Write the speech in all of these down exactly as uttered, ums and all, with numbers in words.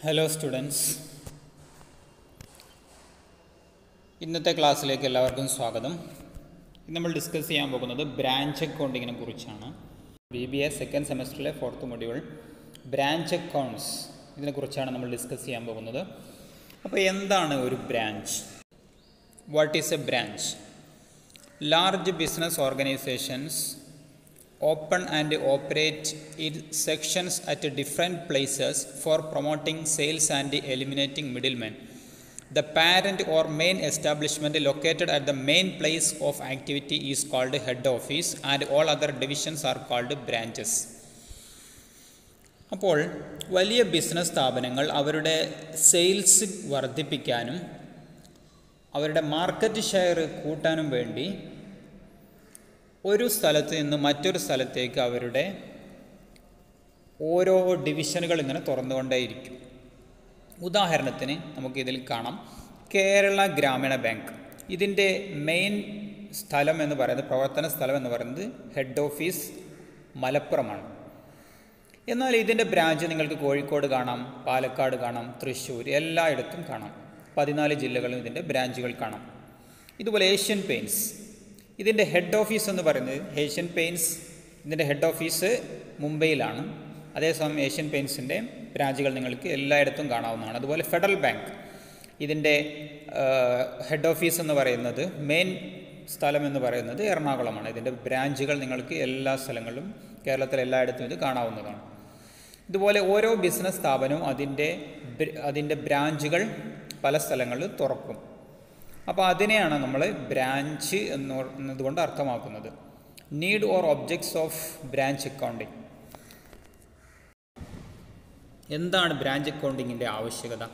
Hello students, ഇന്നത്തെ ക്ലാസ്സിലേക്ക് എല്ലാവർക്കും സ്വാഗതം. ഇന്ന് നമ്മൾ ഡിസ്കസ് ചെയ്യാൻ പോകുന്നത് ബ്രാഞ്ച് അക്കൗണ്ടിങ്ങിനെ കുറിച്ചാണ്. ബി ബി എ സെക്കൻഡ് സെമസ്റ്ററിലെ ഫോർത്ത് മൊഡ്യൂൾ ബ്രാഞ്ച് അക്കൗണ്ട്സ് ഇതിനെക്കുറിച്ചാണ് നമ്മൾ ഡിസ്കസ് ചെയ്യാൻ പോകുന്നത്. അപ്പോൾ എന്താണ് ഒരു branch? What is a branch? Large business organisations open and operate its sections at different places for promoting sales and eliminating middlemen. The parent or main establishment located at the main place of activity is called head office and all other divisions are called branches. അപ്പോൾ വലിയ business സ്ഥാപനങ്ങൾ അവരുടെ sales വർദ്ധിപ്പിക്കാനും അവരുടെ market share കൂട്ടാനും വേണ്ടി ഒരു സ്ഥലത്ത് നിന്ന് മറ്റൊരു സ്ഥലത്തേക്ക് അവരുടെ ഓരോ ഡിവിഷനുകൾ ഇങ്ങനെ തുറന്നുകൊണ്ടേയിരിക്കും. ഉദാഹരണത്തിന് നമുക്കിതിൽ കാണാം കേരള ഗ്രാമീണ ബാങ്ക്. ഇതിൻ്റെ മെയിൻ സ്ഥലം എന്ന് പറയുന്നത്, പ്രവർത്തന സ്ഥലം എന്ന് പറയുന്നത് ഹെഡ് ഓഫീസ് മലപ്പുറമാണ്. എന്നാൽ ഇതിൻ്റെ ബ്രാഞ്ച് നിങ്ങൾക്ക് കോഴിക്കോട് കാണാം, പാലക്കാട് കാണാം, തൃശ്ശൂർ, എല്ലായിടത്തും കാണാം. പതിനാല് ജില്ലകളിലും ഇതിൻ്റെ ബ്രാഞ്ചുകൾ കാണാം. ഇതുപോലെ ഏഷ്യൻ പെയിൻറ്റ്സ്, ഇതിൻ്റെ ഹെഡ് ഓഫീസ് എന്ന് പറയുന്നത് ഏഷ്യൻ പെയിൻറ്റ്സ് ഇതിൻ്റെ ഹെഡ് ഓഫീസ് മുംബൈയിലാണ്. അതേസമയം ഏഷ്യൻ പെയിൻറ്റ്സിൻ്റെ ബ്രാഞ്ചുകൾ നിങ്ങൾക്ക് എല്ലായിടത്തും കാണാവുന്നതാണ്. അതുപോലെ ഫെഡറൽ ബാങ്ക്, ഇതിൻ്റെ ഹെഡ് ഓഫീസ് എന്ന് പറയുന്നത്, മെയിൻ സ്ഥലം എന്ന് പറയുന്നത് എറണാകുളമാണ്. ഇതിൻ്റെ ബ്രാഞ്ചുകൾ നിങ്ങൾക്ക് എല്ലാ സ്ഥലങ്ങളിലും കേരളത്തിലെ എല്ലായിടത്തും ഇത് കാണാവുന്നതാണ്. ഇതുപോലെ ഓരോ ബിസിനസ് സ്ഥാപനവും അതിൻ്റെ അതിൻ്റെ ബ്രാഞ്ചുകൾ പല സ്ഥലങ്ങളിൽ തുറക്കും. അപ്പോൾ അതിനെയാണ് നമ്മൾ ബ്രാഞ്ച് എന്ന് എന്നതുകൊണ്ട് അർത്ഥമാക്കുന്നത്. Need or objects of branch accounting. എന്താണ് ബ്രാഞ്ച് അക്കൗണ്ടിങ്ങിൻ്റെ ആവശ്യകത?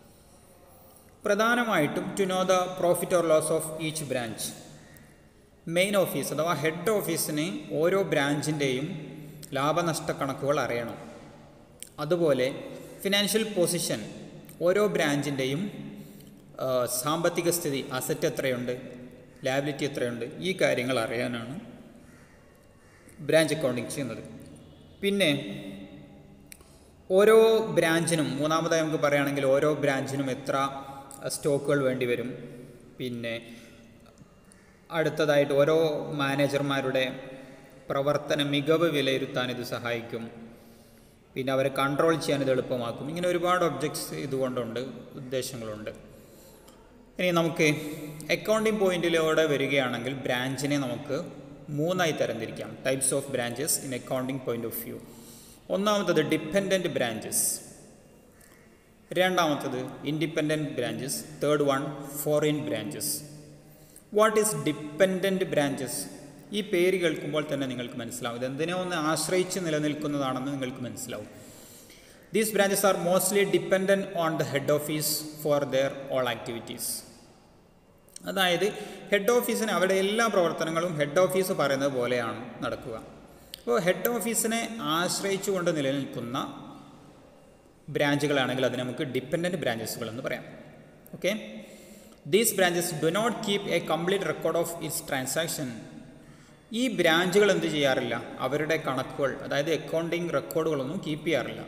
പ്രധാനമായിട്ടും to know the profit or loss of each branch. Main office അഥവാ ഹെഡ് ഓഫീസിന് ഓരോ ബ്രാഞ്ചിൻ്റെയും ലാഭനഷ്ട കണക്കുകൾ അറിയണം. അതുപോലെ ഫിനാൻഷ്യൽ പൊസിഷൻ, ഓരോ ബ്രാഞ്ചിൻ്റെയും സാമ്പത്തിക സ്ഥിതി, അസറ്റ് എത്രയുണ്ട്, ലയബിലിറ്റി എത്രയുണ്ട്, ഈ കാര്യങ്ങൾ അറിയാനാണ് ബ്രാഞ്ച് അക്കൗണ്ടിങ് ചെയ്യുന്നത്. പിന്നെ ഓരോ ബ്രാഞ്ചിനും, മൂന്നാമതായി നമുക്ക് പറയുകയാണെങ്കിൽ ഓരോ ബ്രാഞ്ചിനും എത്ര സ്റ്റോക്കുകൾ വേണ്ടി വരും. പിന്നെ അടുത്തതായിട്ട് ഓരോ മാനേജർമാരുടെ പ്രവർത്തന മികവ് വിലയിരുത്താൻ ഇത് സഹായിക്കും. പിന്നെ അവരെ കൺട്രോൾ ചെയ്യാൻ ഇത് എളുപ്പമാക്കും. ഇങ്ങനെ ഒരുപാട് ഒബ്ജക്ട്സ് ഇതുകൊണ്ടുണ്ട്, ഉദ്ദേശങ്ങളുണ്ട്. ഇനി നമുക്ക് അക്കൗണ്ടിങ് പോയിന്റിലൂടെ വരികയാണെങ്കിൽ ബ്രാഞ്ചിനെ നമുക്ക് മൂന്നായി തരംതിരിക്കാം. Types of branches in accounting point of view. ഒന്നാമത്തത് ഡിപ്പെൻഡൻറ്റ് ബ്രാഞ്ചസ്, രണ്ടാമത്തത് independent branches, third one foreign branches. What is dependent branches? ഈ പേര് കേൾക്കുമ്പോൾ തന്നെ നിങ്ങൾക്ക് മനസ്സിലാവും ഇതെന്തിനെ ഒന്ന് ആശ്രയിച്ച് നിലനിൽക്കുന്നതാണെന്ന് നിങ്ങൾക്ക് മനസ്സിലാവും. These branches are mostly dependent on the head office for their all activities. അതായത് ഹെഡ് ഓഫീസിന് അവരുടെ എല്ലാ പ്രവർത്തനങ്ങളും ഹെഡ് ഓഫീസ് പറയുന്നത് പോലെയാണ് നടക്കുക. അപ്പോൾ ഹെഡ് ഓഫീസിനെ ആശ്രയിച്ചു കൊണ്ട് നിലനിൽക്കുന്ന ബ്രാഞ്ചുകളാണെങ്കിൽ അതിന് നമുക്ക് ഡിപ്പെൻഡൻറ്റ് ബ്രാഞ്ചസുകൾ എന്ന് പറയാം. Okay, these branches do not keep a complete record of its transaction. ഈ ബ്രാഞ്ചുകൾ എന്ത് ചെയ്യാറില്ല? അവരുടെ കണക്കുകൾ, അതായത് അക്കൗണ്ടിങ് റെക്കോർഡുകളൊന്നും കീപ്പ് ചെയ്യാറില്ല.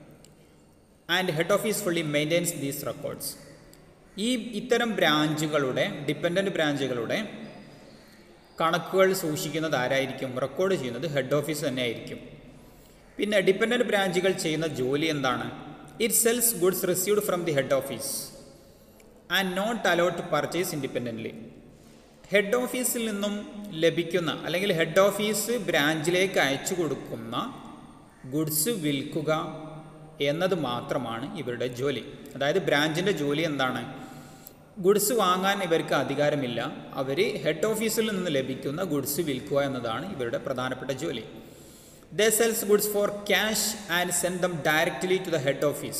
And head office fully maintains these records. ഈ ഇത്തരം ബ്രാഞ്ചുകളുടെ, ഡിപ്പെൻഡൻറ്റ് ബ്രാഞ്ചുകളുടെ കണക്കുകൾ സൂക്ഷിക്കുന്നത് ആരായിരിക്കും? റെക്കോർഡ് ചെയ്യുന്നത് ഹെഡ് ഓഫീസ് തന്നെ ആയിരിക്കും. പിന്നെ ഡിപ്പെൻഡൻറ്റ് ബ്രാഞ്ചുകൾ ചെയ്യുന്ന ജോലി എന്താണ്? It sells goods received from the head office and not allowed to purchase independently. Head ഓഫീസിൽ നിന്നും ലഭിക്കുന്ന, അല്ലെങ്കിൽ ഹെഡ് ഓഫീസ് ബ്രാഞ്ചിലേക്ക് അയച്ചു കൊടുക്കുന്ന ഗുഡ്സ് വിൽക്കുക എന്നത് മാത്രമാണ് ഇവരുടെ ജോലി. അതായത് ബ്രാഞ്ചിൻ്റെ ജോലി എന്താണ്? ഗുഡ്സ് വാങ്ങാൻ ഇവർക്ക് അധികാരമില്ല. അവർ ഹെഡ് ഓഫീസിൽ നിന്ന് ലഭിക്കുന്ന ഗുഡ്സ് വിൽക്കുക എന്നതാണ് ഇവരുടെ പ്രധാനപ്പെട്ട ജോലി. They sells goods for cash and send them directly to the head office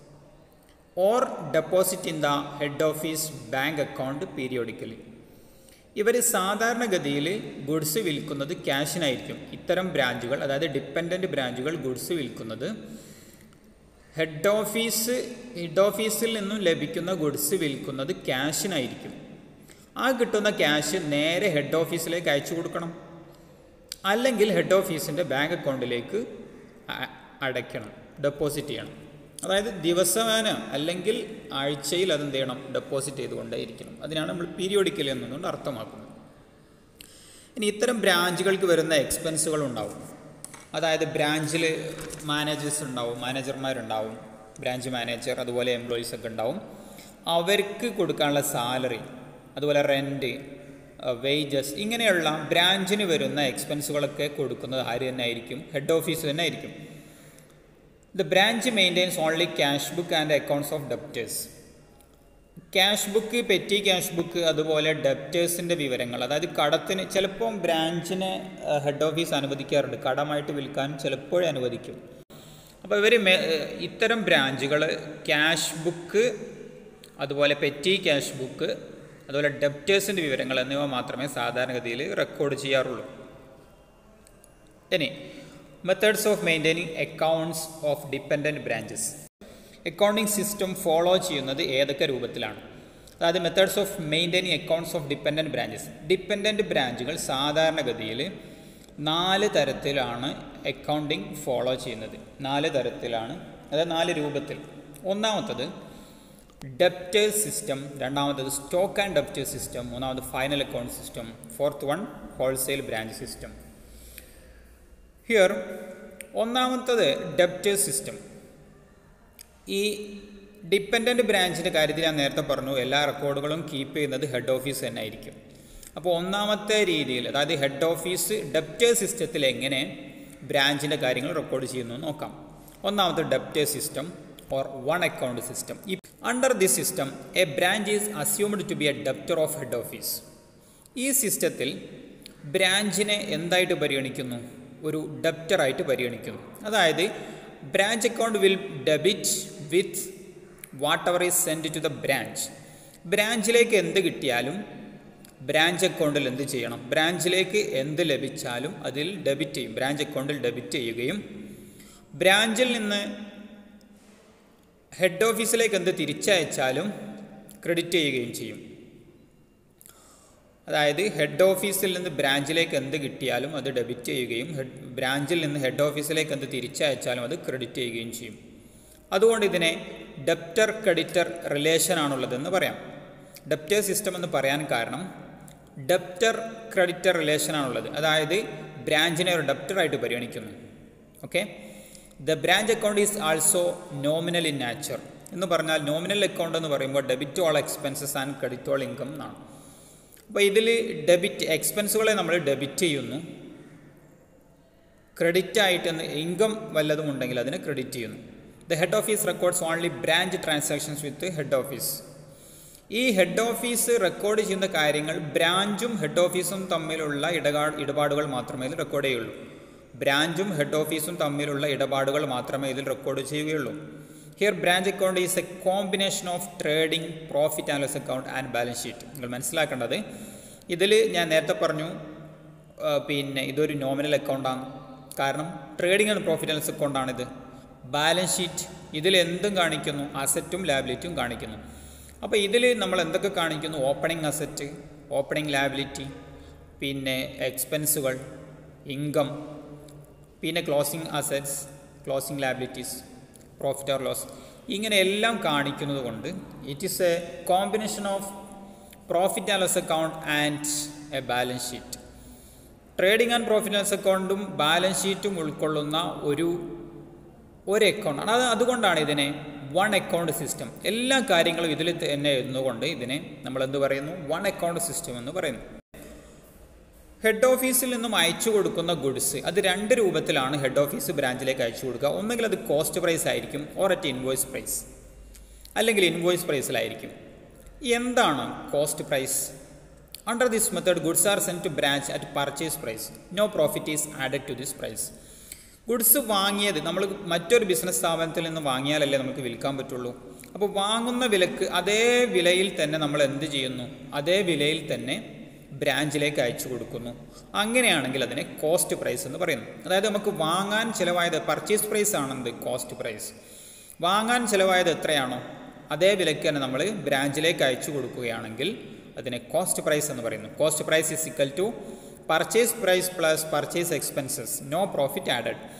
or deposit in the head office bank account periodically. ഇവർ സാധാരണഗതിയിൽ ഗുഡ്സ് വിൽക്കുന്നത് ക്യാഷിനായിരിക്കും. ഇത്തരം ബ്രാഞ്ചുകൾ, അതായത് ഡിപ്പെൻഡൻറ്റ് ബ്രാഞ്ചുകൾ ഗുഡ്സ് വിൽക്കുന്നത് ഹെഡ് ഓഫീസ് ഹെഡ് ഓഫീസിൽ നിന്നും ലഭിക്കുന്ന ഗുഡ്സ് വിൽക്കുന്നത് ക്യാഷിനായിരിക്കും. ആ കിട്ടുന്ന ക്യാഷ് നേരെ ഹെഡ് ഓഫീസിലേക്ക് അയച്ചു കൊടുക്കണം, അല്ലെങ്കിൽ ഹെഡ് ഓഫീസിൻ്റെ ബാങ്ക് അക്കൗണ്ടിലേക്ക് അടയ്ക്കണം, ഡെപ്പോസിറ്റ് ചെയ്യണം. അതായത് ദിവസേന അല്ലെങ്കിൽ ആഴ്ചയിൽ അതെന്ത് ചെയ്യണം, ഡെപ്പോസിറ്റ് ചെയ്തുകൊണ്ടേയിരിക്കണം. അതിനാണ് നമ്മൾ പീരിയോഡിക്കലി എന്നുകൊണ്ട് അർത്ഥമാക്കുന്നത്. ഇനി ഇത്തരം ബ്രാഞ്ചുകൾക്ക് വരുന്ന എക്സ്പെൻസുകൾ ഉണ്ടാവും. അതായത് ബ്രാഞ്ചിൽ മാനേജേഴ്സ് ഉണ്ടാവും, മാനേജർമാരുണ്ടാവും, ബ്രാഞ്ച് മാനേജർ, അതുപോലെ എംപ്ലോയീസ് ഒക്കെ ഉണ്ടാവും. അവർക്ക് കൊടുക്കാനുള്ള സാലറി, അതുപോലെ റെൻറ്റ്, വേജസ്, ഇങ്ങനെയുള്ള ബ്രാഞ്ചിന് വരുന്ന എക്സ്പെൻസുകളൊക്കെ കൊടുക്കുന്നത് ആര് തന്നെ ആയിരിക്കും? ഹെഡ് ഓഫീസ് തന്നെ ആയിരിക്കും. The branch maintains only cash book and accounts of debtors. Cash book, petty cash book, അതുപോലെ ഡെപ്റ്റേഴ്സിൻ്റെ വിവരങ്ങൾ, അതായത് കടത്തിന് ചിലപ്പം ബ്രാഞ്ചിനെ ഹെഡ് ഓഫീസ് അനുവദിക്കാറുണ്ട്, കടമായിട്ട് വിൽക്കാൻ ചിലപ്പോഴേ അനുവദിക്കും. അപ്പോൾ ഇവർ ഇത്തരം ബ്രാഞ്ചുകൾ ക്യാഷ് ബുക്ക്, അതുപോലെ പെറ്റി ക്യാഷ് ബുക്ക്, അതുപോലെ ഡെപ്റ്റേഴ്സിൻ്റെ വിവരങ്ങൾ എന്നിവ മാത്രമേ സാധാരണഗതിയിൽ റെക്കോർഡ് ചെയ്യാറുള്ളൂ. ഇനി methods of maintaining accounts of dependent branches. Accounting system follow ചെയ്യുന്നത് ഏതൊക്കെ രൂപത്തിലാണ്? അതായത് methods of maintaining accounts of dependent branches. Dependent ബ്രാഞ്ചുകൾ സാധാരണഗതിയിൽ നാല് തരത്തിലാണ് അക്കൗണ്ടിങ് ഫോളോ ചെയ്യുന്നത്. നാല് തരത്തിലാണ്, അതായത് നാല് രൂപത്തിൽ. ഒന്നാമത്തത് ഡെപ്റ്റേഴ്സ് സിസ്റ്റം, രണ്ടാമത്തത് സ്റ്റോക്ക് ആൻഡ് ഡെപ്റ്റേഴ്സ് സിസ്റ്റം, മൂന്നാമത് final account system, fourth one wholesale branch system. Here ഒന്നാമത്തത് ഡെപ്റ്റേഴ്സ് സിസ്റ്റം. ഈ ഡിപ്പെൻഡൻറ്റ് ബ്രാഞ്ചിൻ്റെ കാര്യത്തിൽ ഞാൻ നേരത്തെ പറഞ്ഞു, എല്ലാ റെക്കോർഡുകളും കീപ്പ് ചെയ്യുന്നത് ഹെഡ് ഓഫീസ് തന്നെ ആയിരിക്കും. അപ്പോൾ ഒന്നാമത്തെ രീതിയിൽ, അതായത് ഹെഡ് ഓഫീസ് ഡെപ്റ്റേഴ്സ് സിസ്റ്റത്തിൽ എങ്ങനെ ബ്രാഞ്ചിൻ്റെ കാര്യങ്ങൾ റെക്കോർഡ് ചെയ്യുന്നു നോക്കാം. ഒന്നാമത്തെ debtors system or one account system. Under this system a branch is assumed to be a debtor of head office. ഈ സിസ്റ്റത്തിൽ ബ്രാഞ്ചിനെ എന്തായിട്ട് പരിഗണിക്കുന്നു? ഒരു ഡെപ്റ്ററായിട്ട് പരിഗണിക്കുന്നു. അതായത് branch account will debit with whatever is send to the branch. ബ്രാഞ്ചിലേക്ക് എന്ത് കിട്ടിയാലും ബ്രാഞ്ച് അക്കൗണ്ടിൽ എന്ത് ചെയ്യണം? ബ്രാഞ്ചിലേക്ക് എന്ത് ലഭിച്ചാലും അതിൽ ഡെബിറ്റ് ചെയ്യും, ബ്രാഞ്ച് അക്കൗണ്ടിൽ ഡെബിറ്റ് ചെയ്യുകയും ബ്രാഞ്ചിൽ നിന്ന് ഹെഡ് ഓഫീസിലേക്ക് എന്ത് തിരിച്ചയച്ചാലും ക്രെഡിറ്റ് ചെയ്യുകയും ചെയ്യും. അതായത് ഹെഡ് ഓഫീസിൽ നിന്ന് ബ്രാഞ്ചിലേക്ക് എന്ത് കിട്ടിയാലും അത് ഡെബിറ്റ് ചെയ്യുകയും ഹെഡ് ബ്രാഞ്ചിൽ നിന്ന് ഹെഡ് ഓഫീസിലേക്ക് എന്ത് തിരിച്ചയച്ചാലും അത് ക്രെഡിറ്റ് ചെയ്യുകയും ചെയ്യും. അതുകൊണ്ട് ഇതിനെ ഡെപ്റ്റർ ക്രെഡിറ്റർ റിലേഷൻ ആണുള്ളതെന്ന് പറയാം. ഡെപ്റ്റർ സിസ്റ്റം എന്ന് പറയാൻ കാരണം ഡെപ്റ്റർ ക്രെഡിറ്റർ റിലേഷൻ ആണുള്ളത്. അതായത് ബ്രാഞ്ചിനെ ഒരു ഡെപ്റ്ററായിട്ട് പരിഗണിക്കുന്നു. Okay, the branch account is also nominal in nature എന്ന് പറഞ്ഞാൽ, നോമിനൽ അക്കൗണ്ട് എന്ന് പറയുമ്പോൾ debit all expenses and credit all income എന്നാണ്. അപ്പോൾ ഇതിൽ ഡെബിറ്റ് എക്സ്പെൻസുകളെ നമ്മൾ ഡെബിറ്റ് ചെയ്യുന്നു, ക്രെഡിറ്റ് ആയിട്ട് ഇൻകം വല്ലതും ഉണ്ടെങ്കിൽ അതിനെ ക്രെഡിറ്റ് ചെയ്യുന്നു. The head office records only branch transactions with head office. ഈ ഹെഡ് ഓഫീസ് റെക്കോർഡ് ചെയ്യുന്ന കാര്യങ്ങൾ ബ്രാഞ്ചും ഹെഡ് ഓഫീസും തമ്മിലുള്ള ഇടപാ ഇടപാടുകൾ മാത്രമേ ഇതിൽ റെക്കോർഡ് ചെയ്യുള്ളൂ. ബ്രാഞ്ചും ഹെഡ് ഓഫീസും തമ്മിലുള്ള ഇടപാടുകൾ മാത്രമേ ഇതിൽ റെക്കോർഡ് ചെയ്യുകയുള്ളൂ. Here branch account is a combination of trading, profit and loss account and balance sheet. നിങ്ങൾ മനസ്സിലാക്കേണ്ടത്, ഇതിൽ ഞാൻ നേരത്തെ പറഞ്ഞു പിന്നെ ഇതൊരു നോമിനൽ അക്കൗണ്ടാണ്. കാരണം trading and profit and loss അക്കൗണ്ടാണിത്. ബാലൻസ് ഷീറ്റ് ഇതിൽ എന്തും കാണിക്കുന്നു, അസറ്റും ലാബിലിറ്റിയും കാണിക്കുന്നു. അപ്പോൾ ഇതിൽ നമ്മൾ എന്തൊക്കെ കാണിക്കുന്നു? ഓപ്പണിംഗ് അസറ്റ്, ഓപ്പണിംഗ് ലാബിലിറ്റി, പിന്നെ എക്സ്പെൻസുകൾ, ഇൻകം, പിന്നെ closing assets, closing liabilities, profit or loss, ഇങ്ങനെ എല്ലാം കാണിക്കുന്നത് കൊണ്ട് it is a combination of profit and loss account and a balance sheet. Trading and profit and loss അക്കൗണ്ടും ബാലൻസ് ഷീറ്റും ഉൾക്കൊള്ളുന്ന ഒരു ഒരു അക്കൗണ്ടാണ്. അത് അതുകൊണ്ടാണ് ഇതിനെ വൺ അക്കൗണ്ട് സിസ്റ്റം. എല്ലാ കാര്യങ്ങളും ഇതിൽ തന്നെ എഴുതുന്നതുകൊണ്ട് ഇതിനെ നമ്മൾ എന്ത് പറയുന്നു? വൺ അക്കൗണ്ട് സിസ്റ്റം എന്ന് പറയുന്നു. ഹെഡ് ഓഫീസിൽ നിന്നും അയച്ചു കൊടുക്കുന്ന ഗുഡ്സ് അത് രണ്ട് രൂപത്തിലാണ് ഹെഡ് ഓഫീസ് ബ്രാഞ്ചിലേക്ക് അയച്ചു കൊടുക്കുക. ഒന്നുകിൽ അത് കോസ്റ്റ് പ്രൈസ് ആയിരിക്കും, ഓർ അറ്റ് ഇൻവോയ്സ് പ്രൈസ്, അല്ലെങ്കിൽ ഇൻവോയ്സ് പ്രൈസിലായിരിക്കും. എന്താണ് cost price? Under this method goods are send to branch at purchase price. No profit is added to this price. Goods വാങ്ങിയത് നമ്മൾ മറ്റൊരു ബിസിനസ് സ്ഥാപനത്തിൽ നിന്ന് വാങ്ങിയാലല്ലേ നമുക്ക് വിൽക്കാൻ പറ്റുള്ളൂ. അപ്പോൾ വാങ്ങുന്ന വിലക്ക് അതേ വിലയിൽ തന്നെ നമ്മൾ എന്ത് ചെയ്യുന്നു? അതേ വിലയിൽ തന്നെ ബ്രാഞ്ചിലേക്ക് അയച്ചു കൊടുക്കുന്നു. അങ്ങനെയാണെങ്കിൽ അതിനെ കോസ്റ്റ് പ്രൈസ് എന്ന് പറയുന്നു. അതായത് നമുക്ക് വാങ്ങാൻ ചിലവായത് പർച്ചേസ് പ്രൈസ് ആണെന്ത്? Cost price. വാങ്ങാൻ ചിലവായത് എത്രയാണോ അതേ വിലയ്ക്ക് തന്നെ നമ്മൾ ബ്രാഞ്ചിലേക്ക് അയച്ചു കൊടുക്കുകയാണെങ്കിൽ അതിനെ കോസ്റ്റ് പ്രൈസ് എന്ന് പറയുന്നു. Cost price is equal to purchase price plus purchase expenses, no profit added.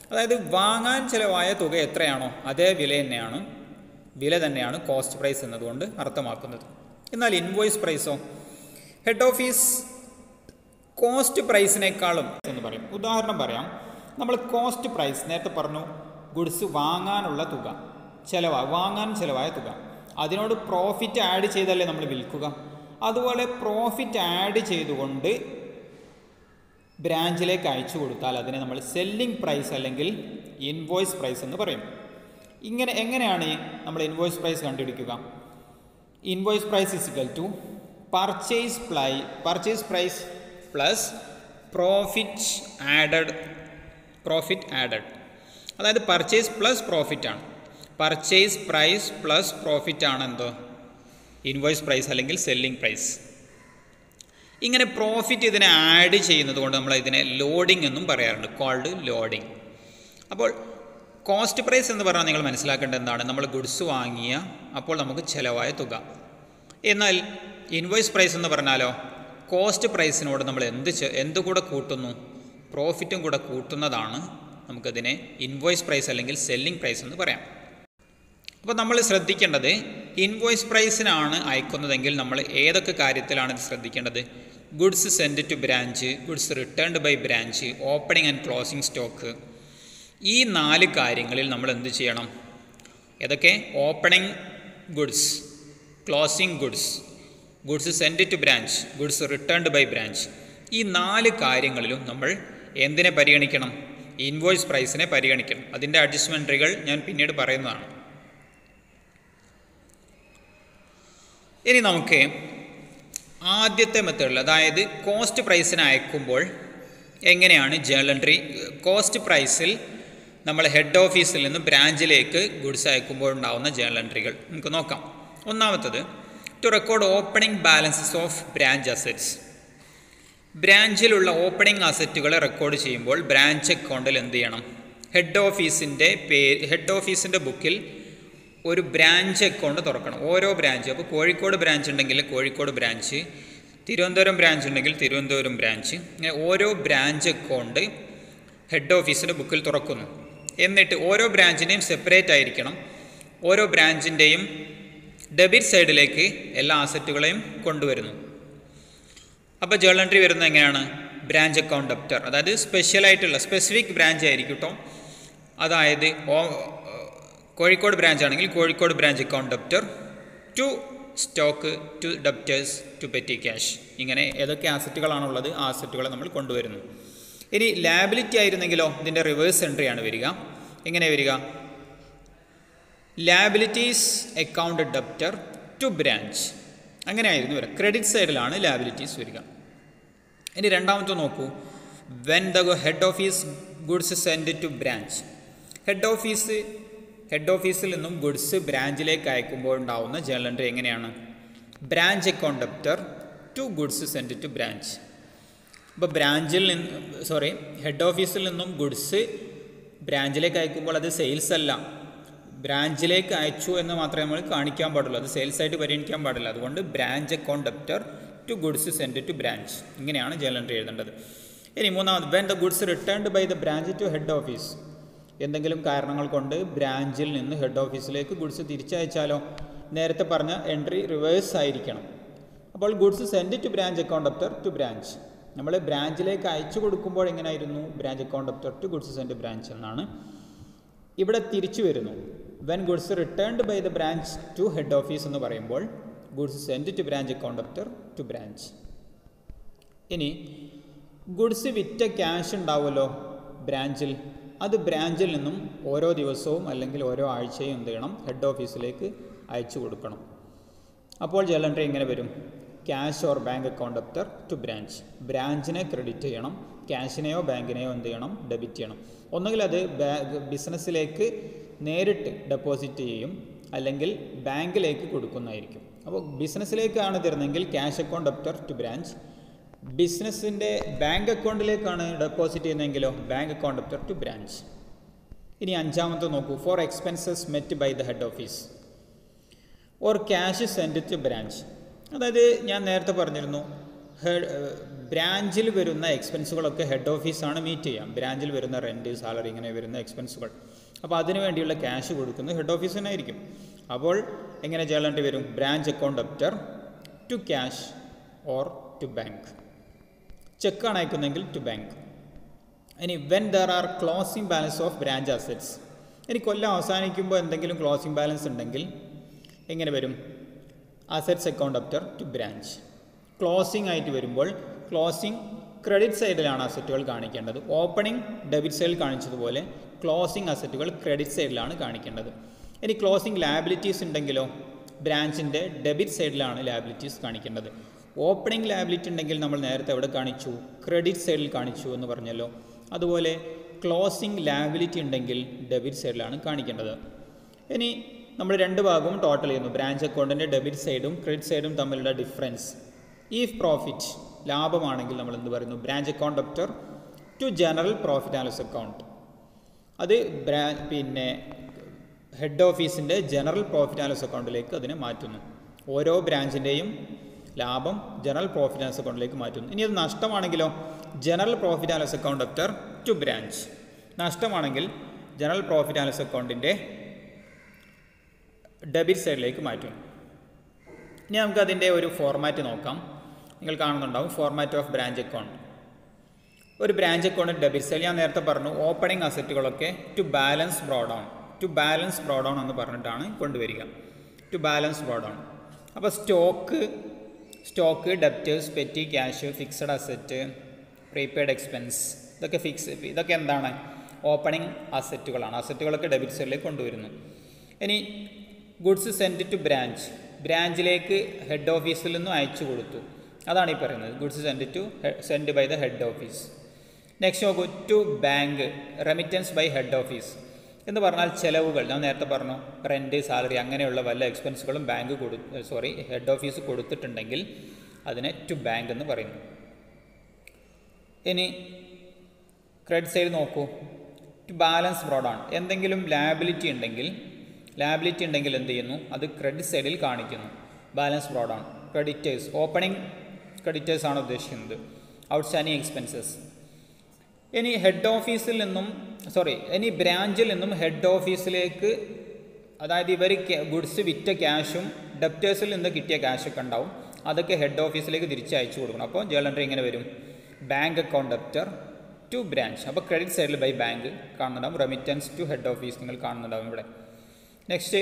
അതായത് വാങ്ങാൻ ചിലവായ തുക എത്രയാണോ അതേ വില തന്നെയാണ് വില തന്നെയാണ് കോസ്റ്റ് പ്രൈസ് എന്നതുകൊണ്ട് അർത്ഥമാക്കുന്നത്. എന്നാൽ ഇൻവോയ്സ് പ്രൈസോ ഹെഡ് ഓഫീസ് കോസ്റ്റ് പ്രൈസിനേക്കാളും എന്ന് പറയും. ഉദാഹരണം പറയാം, നമ്മൾ കോസ്റ്റ് പ്രൈസ് നേരത്തെ പറഞ്ഞു, ഗുഡ്സ് വാങ്ങാനുള്ള തുക, ചിലവാ വാങ്ങാൻ ചിലവായ തുക, അതിനോട് പ്രോഫിറ്റ് ആഡ് ചെയ്തല്ലേ നമ്മൾ വിൽക്കുക. അതുപോലെ പ്രോഫിറ്റ് ആഡ് ചെയ്തുകൊണ്ട് ബ്രാഞ്ചിലേക്ക് അയച്ചു കൊടുത്താൽ അതിനെ നമ്മൾ സെല്ലിംഗ് പ്രൈസ് അല്ലെങ്കിൽ ഇൻവോയ്സ് പ്രൈസ് എന്ന് പറയും. ഇങ്ങനെ എങ്ങനെയാണ് നമ്മൾ ഇൻവോയ്സ് പ്രൈസ് കണ്ടുപിടിക്കുക? Invoice price is equal to purchase price purchase price plus profit added profit added അതായത് പർച്ചേസ് പ്ലസ് പ്രോഫിറ്റ് ആണ്. പർച്ചേസ് പ്രൈസ് പ്ലസ് പ്രോഫിറ്റ് ആണ് എന്തോ ഇൻവോയ്സ് പ്രൈസ് അല്ലെങ്കിൽ സെല്ലിംഗ് പ്രൈസ്. ഇങ്ങനെ പ്രോഫിറ്റ് ഇതിനെ ആഡ് ചെയ്യുന്നത് കൊണ്ട് നമ്മൾ ഇതിനെ ലോഡിംഗ് എന്നും പറയാറുണ്ട്, കോൾഡ് ലോഡിംഗ്. അപ്പോൾ കോസ്റ്റ് പ്രൈസ് എന്ന് പറഞ്ഞാൽ നിങ്ങൾ മനസ്സിലാക്കേണ്ടത് എന്താണ്? നമ്മൾ ഗുഡ്സ് വാങ്ങിയ അപ്പോൾ നമുക്ക് ചിലവായ തുക. എന്നാൽ ഇൻവോയ്സ് പ്രൈസ് എന്ന് പറഞ്ഞാലോ കോസ്റ്റ് പ്രൈസിനോട് നമ്മൾ എന്ത് എന്ത് കൂടെ കൂട്ടുന്നു? പ്രോഫിറ്റും കൂടെ കൂട്ടുന്നതാണ് നമുക്കതിനെ ഇൻവോയ്സ് പ്രൈസ് അല്ലെങ്കിൽ സെല്ലിംഗ് പ്രൈസ് എന്ന് പറയാം. അപ്പോൾ നമ്മൾ ശ്രദ്ധിക്കേണ്ടത്, ഇൻവോയ്സ് പ്രൈസിനാണ് അയക്കുന്നതെങ്കിൽ നമ്മൾ ഏതൊക്കെ കാര്യത്തിലാണ് ഇത് ശ്രദ്ധിക്കേണ്ടത്? Goods send to branch, goods returned by branch, opening and closing stock. ഈ നാല് കാര്യങ്ങളിൽ നമ്മൾ എന്ത് ചെയ്യണം? ഏതൊക്കെ? Opening goods, closing goods, goods send to branch, goods returned by branch. ഈ നാല് കാര്യങ്ങളിലും നമ്മൾ എന്തിനെ പരിഗണിക്കണം? ഇൻവോയ്സ് പ്രൈസിനെ പരിഗണിക്കണം. അതിൻ്റെ അഡ്ജസ്റ്റ്മെൻറ്റുകൾ ഞാൻ പിന്നീട് പറയുന്നതാണ്. ഇനി നമുക്ക് ആദ്യത്തെ മെത്തേഡിൽ, അതായത് കോസ്റ്റ് പ്രൈസിന് അയക്കുമ്പോൾ എങ്ങനെയാണ് ജേണൽ എൻട്രി, കോസ്റ്റ് പ്രൈസിൽ നമ്മൾ ഹെഡ് ഓഫീസിൽ നിന്ന് ബ്രാഞ്ചിലേക്ക് ഗുഡ്സ് അയക്കുമ്പോൾ ഉണ്ടാകുന്ന ജേണൽ എൻട്രികൾ നമുക്ക് നോക്കാം. ഒന്നാമത്തത്, to record opening balances of branch assets. ബ്രാഞ്ചിലുള്ള ഓപ്പണിംഗ് അസറ്റുകളെ റെക്കോർഡ് ചെയ്യുമ്പോൾ ബ്രാഞ്ച് അക്കൗണ്ടിൽ എന്ത് ചെയ്യണം? ഹെഡ് ഓഫീസിൻ്റെ പേര് ഹെഡ് ഓഫീസിൻ്റെ ബുക്കിൽ ഒരു ബ്രാഞ്ച് അക്കൗണ്ട് തുറക്കണം. ഓരോ ബ്രാഞ്ച്, അപ്പോൾ കോഴിക്കോട് ബ്രാഞ്ച് ഉണ്ടെങ്കിൽ കോഴിക്കോട് ബ്രാഞ്ച്, തിരുവനന്തപുരം ബ്രാഞ്ച് ഉണ്ടെങ്കിൽ തിരുവനന്തപുരം ബ്രാഞ്ച്, ഇങ്ങനെ ഓരോ ബ്രാഞ്ച് അക്കൗണ്ട് ഹെഡ് ഓഫീസിൻ്റെ ബുക്കിൽ തുറക്കുന്നു. എന്നിട്ട് ഓരോ ബ്രാഞ്ചിൻ്റെയും സെപ്പറേറ്റ് ആയിരിക്കണം. ഓരോ ബ്രാഞ്ചിൻ്റെയും ഡെബിറ്റ് സൈഡിലേക്ക് എല്ലാ അസറ്റുകളെയും കൊണ്ടുവരുന്നു. അപ്പോൾ ജേണൽ എൻട്രി വരുന്നത് എങ്ങനെയാണ്? ബ്രാഞ്ച് അക്കൗണ്ട് ഡെപ്റ്റർ, അതായത് സ്പെഷ്യലായിട്ടുള്ള സ്പെസിഫിക് ബ്രാഞ്ച് ആയിരിക്കും കേട്ടോ. അതായത് കോഴിക്കോട് ബ്രാഞ്ച് ആണെങ്കിൽ Kozhikode branch account debtor, to stock, to debtors, to petty cash. ഇങ്ങനെ ഏതൊക്കെ ആസറ്റുകളാണുള്ളത് ആ ആസറ്റുകളെ നമ്മൾ കൊണ്ടുവരുന്നു. ഇനി ലാബിലിറ്റി ആയിരുന്നെങ്കിലോ ഇതിൻ്റെ റിവേഴ്സ് എൻട്രി ആണ് വരിക. എങ്ങനെ വരിക? Liabilities account debtor to branch, അങ്ങനെ ആയിരുന്നു വരിക. ക്രെഡിറ്റ് സൈഡിലാണ് ലാബിലിറ്റീസ് വരിക. ഇനി രണ്ടാമത്തെ നോക്കൂ, when the head office goods send to branch. Head office head ഓഫീസിൽ നിന്നും ഗുഡ്സ് ബ്രാഞ്ചിലേക്ക് അയക്കുമ്പോൾ ഉണ്ടാവുന്ന ജേണൽ എൻട്രി എങ്ങനെയാണ്? Branch account debtor to goods send to branch. അപ്പോൾ ബ്രാഞ്ചിൽ നിന്ന് സോറി ഹെഡ് ഓഫീസിൽ നിന്നും ഗുഡ്സ് ബ്രാഞ്ചിലേക്ക് അയക്കുമ്പോൾ അത് സെയിൽസ് അല്ല, ബ്രാഞ്ചിലേക്ക് അയച്ചു എന്ന് മാത്രമേ നമ്മൾ കാണിക്കാൻ പാടുള്ളൂ, അത് സെയിൽസ് ആയിട്ട് പരിഗണിക്കാൻ പാടില്ല. അതുകൊണ്ട് branch account debtor to goods send to branch, ഇങ്ങനെയാണ് ജേണൽ എൻട്രി എഴുതേണ്ടത്. ഇനി മൂന്നാമത്, when the goods returned by the branch to head office. എന്തെങ്കിലും കാരണങ്ങൾ കൊണ്ട് ബ്രാഞ്ചിൽ നിന്ന് ഹെഡ് ഓഫീസിലേക്ക് ഗുഡ്സ് തിരിച്ചയച്ചാലോ? നേരത്തെ പറഞ്ഞ എൻട്രി റിവേഴ്സ് ആയിരിക്കണം. അപ്പോൾ goods send to branch account debtor to branch. നമ്മൾ ബ്രാഞ്ചിലേക്ക് അയച്ചു കൊടുക്കുമ്പോൾ എങ്ങനെയായിരുന്നു? Branch account debtor to goods send branch എന്നാണ്. ഇവിടെ തിരിച്ചു വരുന്നു. When goods returned by the branch to head office എന്ന് പറയുമ്പോൾ goods send to branch account debtor to branch. ഇനി ഗുഡ്സ് വിറ്റ ക്യാഷ് ഉണ്ടാവുമല്ലോ ബ്രാഞ്ചിൽ, അത് ബ്രാഞ്ചിൽ നിന്നും ഓരോ ദിവസവും അല്ലെങ്കിൽ ഓരോ ആഴ്ചയും എന്ത് ചെയ്യണം? ഹെഡ് ഓഫീസിലേക്ക് അയച്ചു കൊടുക്കണം. അപ്പോൾ ജേണൽ എൻട്രി എങ്ങനെ വരും? Cash or bank account debtor to branch. ബ്രാഞ്ചിനെ ക്രെഡിറ്റ് ചെയ്യണം, ക്യാഷിനെയോ ബാങ്കിനെയോ എന്ത് ചെയ്യണം? ഡെബിറ്റ് ചെയ്യണം. ഒന്നുകിൽ അത് ബിസിനസ്സിലേക്ക് നേരിട്ട് ഡെപ്പോസിറ്റ് ചെയ്യും, അല്ലെങ്കിൽ ബാങ്കിലേക്ക് കൊടുക്കുന്നതായിരിക്കും. അപ്പോൾ ബിസിനസ്സിലേക്കാണ് തരുന്നതെങ്കിൽ cash account debtor to branch. ബിസിനസ്സിൻ്റെ ബാങ്ക് അക്കൗണ്ടിലേക്കാണ് ഡെപ്പോസിറ്റ് ചെയ്യുന്നതെങ്കിലോ bank account debtor to branch. ഇനി അഞ്ചാമത്തെ നോക്കൂ, for expenses met by the head office or cash send to branch. അതായത് ഞാൻ നേരത്തെ പറഞ്ഞിരുന്നു, ബ്രാഞ്ചിൽ വരുന്ന എക്സ്പെൻസുകളൊക്കെ ഹെഡ് ഓഫീസാണ് മീറ്റ് ചെയ്യാം. ബ്രാഞ്ചിൽ വരുന്ന റെൻറ്റ്, സാലറി ഇങ്ങനെ വരുന്ന എക്സ്പെൻസുകൾ. അപ്പോൾ അതിനു വേണ്ടിയുള്ള ക്യാഷ് കൊടുക്കുന്നത് ഹെഡ് ഓഫീസിനായിരിക്കും. അപ്പോൾ എങ്ങനെ ചെയ്യേണ്ടി വരും? Branch account debtor to cash or to bank. ചെക്കാണ് അയക്കുന്നതെങ്കിൽ ടു ബാങ്ക്. ഇനി when there are closing balance of branch assets. ഇനി കൊല്ലം അവസാനിക്കുമ്പോൾ എന്തെങ്കിലും ക്ലോസിംഗ് ബാലൻസ് ഉണ്ടെങ്കിൽ എങ്ങനെ വരും? Assets account debtor to branch. Closing ആയിട്ട് വരുമ്പോൾ ക്ലോസിംഗ് ക്രെഡിറ്റ് സൈഡിലാണ് അസറ്റുകൾ കാണിക്കേണ്ടത്. ഓപ്പണിംഗ് ഡെബിറ്റ് സൈഡിൽ കാണിച്ചതുപോലെ ക്ലോസിംഗ് അസറ്റുകൾ ക്രെഡിറ്റ് സൈഡിലാണ് കാണിക്കേണ്ടത്. ഇനി ക്ലോസിംഗ് ലാബിലിറ്റീസ് ഉണ്ടെങ്കിലോ ബ്രാഞ്ചിൻ്റെ ഡെബിറ്റ് സൈഡിലാണ് ലാബിലിറ്റീസ് കാണിക്കേണ്ടത്. ഓപ്പണിംഗ് ലാബിലിറ്റി ഉണ്ടെങ്കിൽ നമ്മൾ നേരത്തെ എവിടെ കാണിച്ചു? ക്രെഡിറ്റ് സൈഡിൽ കാണിച്ചു എന്ന് പറഞ്ഞല്ലോ. അതുപോലെ ക്ലോസിംഗ് ലാബിലിറ്റി ഉണ്ടെങ്കിൽ ഡെബിറ്റ് സൈഡിലാണ് കാണിക്കേണ്ടത്. ഇനി നമ്മൾ രണ്ട് ഭാഗവും ടോട്ടൽ ചെയ്യുന്നു. ബ്രാഞ്ച് അക്കൗണ്ടിൻ്റെ ഡെബിറ്റ് സൈഡും ക്രെഡിറ്റ് സൈഡും തമ്മിലുള്ള ഡിഫറൻസ്. ഈഫ് പ്രോഫിറ്റ് ലാഭമാണെങ്കിൽ നമ്മൾ എന്ത് പറയുന്നു? Branch account debtor to general profit and loss account. അത് ബ്രാ പിന്നെ ഹെഡ് ഓഫീസിൻ്റെ ജനറൽ പ്രോഫിറ്റ് ആൻഡ് ലോസ് അക്കൗണ്ടിലേക്ക് അതിനെ മാറ്റുന്നു. ഓരോ ബ്രാഞ്ചിൻ്റെയും ലാഭം ജനറൽ പ്രോഫിറ്റ് ആൻഡ് ലോസ് അക്കൗണ്ടിലേക്ക് മാറ്റുന്നു. ഇനി അത് നഷ്ടമാണെങ്കിലോ general profit and loss account debtor to branch. നഷ്ടമാണെങ്കിൽ ജനറൽ പ്രോഫിറ്റ് ആൻഡ് ലോസ് അക്കൗണ്ടിൻ്റെ ഡെബിറ്റ് സൈഡിലേക്ക് മാറ്റും. ഇനി നമുക്കതിൻ്റെ ഒരു ഫോർമാറ്റ് നോക്കാം. നിങ്ങൾ കാണുന്നുണ്ടാവും ഫോർമാറ്റ് ഓഫ് ബ്രാഞ്ച് അക്കൗണ്ട്. ഒരു ബ്രാഞ്ച് അക്കൗണ്ട് ഡെബിറ്റ് സൈഡ് ഞാൻ നേരത്തെ പറഞ്ഞു. ഓപ്പണിംഗ് അസറ്റുകളൊക്കെ to balance brought on to balance brought on എന്ന് പറഞ്ഞിട്ടാണ് കൊണ്ടുവരിക. To balance brought on. അപ്പോൾ stock stock debtors, petty cash, fixed asset, prepaid expense, ഇതൊക്കെ ഫിക്സ് ഇതൊക്കെ എന്താണ്? ഓപ്പണിംഗ് അസറ്റുകളാണ്. അസറ്റുകളൊക്കെ ഡെബിറ്റ് സൈഡിലേക്ക് കൊണ്ടുവരുന്നു. ഇനി ഗുഡ്സ് സെൻഡ് ടു ബ്രാഞ്ച്. ബ്രാഞ്ചിലേക്ക് ഹെഡ് ഓഫീസിൽ നിന്നും അയച്ചു കൊടുത്തു. അതാണ് ഈ പറയുന്നത്. Goods send to send by the head office. Next നോക്കൂ, to bank. Remittance by head office എന്ന് പറഞ്ഞാൽ ചിലവുകൾ. ഞാൻ നേരത്തെ പറഞ്ഞു റെൻറ്റ്, സാലറി അങ്ങനെയുള്ള വല്ല എക്സ്പെൻസുകളും ബാങ്ക് കൊടു സോറി ഹെഡ് ഓഫീസ് കൊടുത്തിട്ടുണ്ടെങ്കിൽ അതിനെ ടു ബാങ്ക് എന്ന് പറയുന്നു. ഇനി ക്രെഡിറ്റ് സൈഡ് നോക്കൂ. ടു ബാലൻസ് ബ്രോഡാണ്. എന്തെങ്കിലും ലാബിലിറ്റി ഉണ്ടെങ്കിൽ ലാബിലിറ്റി ഉണ്ടെങ്കിൽ എന്ത് ചെയ്യുന്നു? അത് ക്രെഡിറ്റ് സൈഡിൽ കാണിക്കുന്നു. ബാലൻസ് ബ്രോഡാണ്. ക്രെഡിറ്റേഴ്സ്, ഓപ്പണിംഗ് ക്രെഡിറ്റേഴ്സ് ആണ് ഉദ്ദേശിക്കുന്നത്. Outstanding expenses. ഇനി ഹെഡ് ഓഫീസിൽ നിന്നും സോറി ഇനി ബ്രാഞ്ചിൽ നിന്നും ഹെഡ് ഓഫീസിലേക്ക്, അതായത് ഇവർ ഗുഡ്സ് വിറ്റ ക്യാഷും ഡെപ്റ്റേഴ്സിൽ നിന്ന് കിട്ടിയ ക്യാഷൊക്കെ ഉണ്ടാവും. അതൊക്കെ ഹെഡ് ഓഫീസിലേക്ക് തിരിച്ച് അയച്ചു കൊടുക്കണം. അപ്പോൾ ജേണൽ എൻട്രി ഇങ്ങനെ വരും? Bank account debtor to branch. അപ്പോൾ ക്രെഡിറ്റ് സൈഡിൽ ബൈ ബാങ്ക് കാണുന്നുണ്ടാവും. റെമിറ്റൻസ് ടു ഹെഡ് ഓഫീസ് നിങ്ങൾ കാണുന്നുണ്ടാവും ഇവിടെ. Next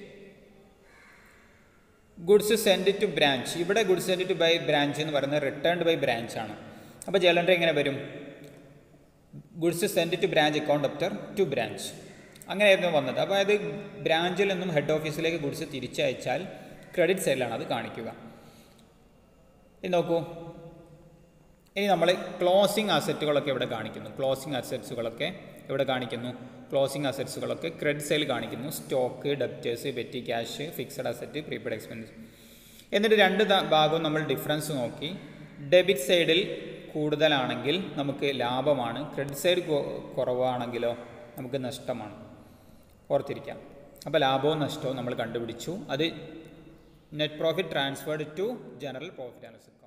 goods send to branch. ഇവിടെ goods send to by branch എന്ന് പറയുന്നത് റിട്ടേൺഡ് ബൈ ബ്രാഞ്ച് ആണ്. അപ്പോൾ ജേണൽ എൻട്രി എങ്ങനെ വരും? Goods send to branch account debtor to branch. അങ്ങനെയായിരുന്നു വന്നത്. അതായത് ബ്രാഞ്ചിൽ നിന്നും ഹെഡ് ഓഫീസിലേക്ക് ഗുഡ്സ് തിരിച്ചയച്ചാൽ ക്രെഡിറ്റ് സൈഡിലാണ് അത് കാണിക്കുക. ഇനി നോക്കൂ, ഇനി നമ്മൾ ക്ലോസിംഗ് അസറ്റുകളൊക്കെ ഇവിടെ കാണിക്കുന്നു. ക്ലോസിംഗ് അസറ്റ്സുകളൊക്കെ ഇവിടെ കാണിക്കുന്നു. ക്ലോസിംഗ് അസറ്റ്സുകളൊക്കെ ക്രെഡിറ്റ് സൈഡിൽ കാണിക്കുന്നു. Stock, debtors, petty cash, fixed asset, prepaid expense. എന്നിട്ട് രണ്ട് ഭാഗവും നമ്മൾ ഡിഫറൻസ് നോക്കി. ഡെബിറ്റ് സൈഡിൽ കൂടുതലാണെങ്കിൽ നമുക്ക് ലാഭമാണ്. ക്രെഡിറ്റ് സൈഡ് കുറവാണെങ്കിലോ നമുക്ക് നഷ്ടമാണ്. ഓർത്തിരിക്കാം. അപ്പോൾ ലാഭവും നഷ്ടവും നമ്മൾ കണ്ടുപിടിച്ചു. അത് net profit transferred to general profit and loss account.